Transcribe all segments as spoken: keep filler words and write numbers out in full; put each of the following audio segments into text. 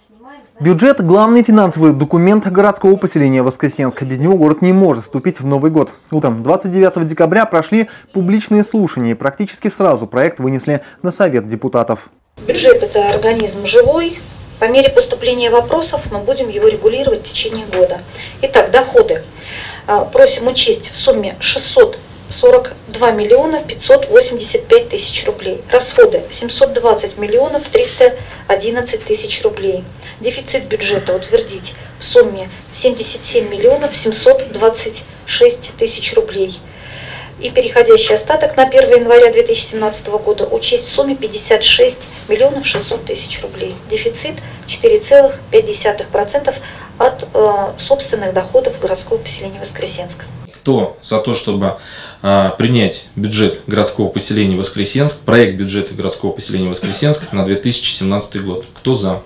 Бюджет – главный финансовый документ городского поселения Воскресенск. Без него город не может вступить в Новый год. Утром двадцать девятого декабря прошли публичные слушания. И практически сразу проект вынесли на Совет депутатов. Бюджет – это организм живой. По мере поступления вопросов мы будем его регулировать в течение года. Итак, доходы. Просим учесть в сумме шестьсот сорок два миллиона пятьсот восемьдесят пять тысяч рублей. Расходы семьсот двадцать миллионов триста одиннадцать тысяч рублей. Дефицит бюджета утвердить в сумме семьдесят семь миллионов семьсот двадцать шесть тысяч рублей. И переходящий остаток на первое января две тысячи семнадцатого года учесть в сумме пятьдесят шесть миллионов шестьсот тысяч рублей. Дефицит четыре целых пять десятых процента от э, собственных доходов городского поселения Воскресенск. Кто за то, чтобы э, принять бюджет городского поселения Воскресенск, проект бюджета городского поселения Воскресенск на две тысячи семнадцатый год? Кто за?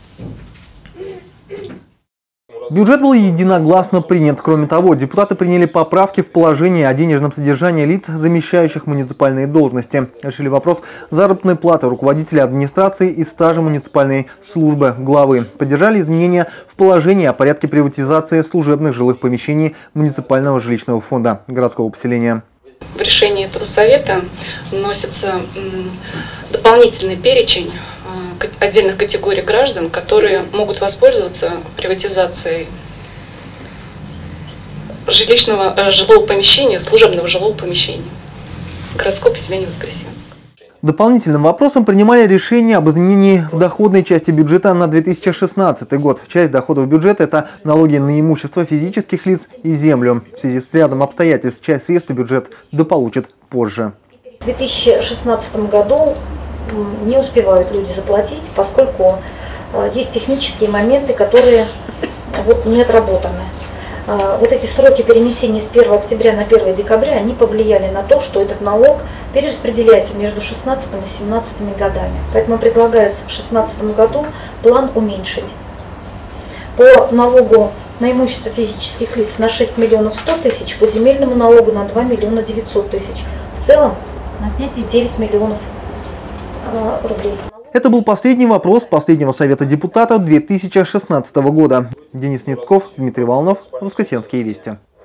Бюджет был единогласно принят. Кроме того, депутаты приняли поправки в положение о денежном содержании лиц, замещающих муниципальные должности. Решили вопрос заработной платы руководителя администрации и стажа муниципальной службы главы. Поддержали изменения в положении о порядке приватизации служебных жилых помещений муниципального жилищного фонда городского поселения. В решении этого совета вносится дополнительный перечень отдельных категорий граждан, которые могут воспользоваться приватизацией жилищного жилого помещения, служебного жилого помещения городского поселения Воскресенск. Дополнительным вопросом принимали решение об изменении в доходной части бюджета на две тысячи шестнадцатый год. Часть доходов бюджета – это налоги на имущество физических лиц и землю. В связи с рядом обстоятельств часть средств бюджет дополучит позже. В две тысячи шестнадцатом году не успевают люди заплатить, поскольку есть технические моменты, которые вот не отработаны. Вот эти сроки перенесения с первого октября на первое декабря, они повлияли на то, что этот налог перераспределяется между шестнадцатым и семнадцатыми годами. Поэтому предлагается в шестнадцатом году план уменьшить. По налогу на имущество физических лиц на шесть миллионов сто тысяч, по земельному налогу на два миллиона девятьсот тысяч. В целом на снятие девять миллионов рублей. Это был последний вопрос последнего Совета депутатов две тысячи шестнадцатого года. Денис Нитков, Дмитрий Волнов, Воскресенские вести.